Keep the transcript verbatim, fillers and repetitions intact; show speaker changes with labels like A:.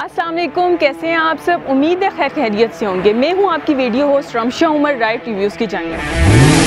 A: अस्सलाम वालेकुम, कैसे हैं आप सब। उम्मीद है खैर खैरियत से होंगे। मैं हूं आपकी video host Ramsha Umar, right reviews की चैनल।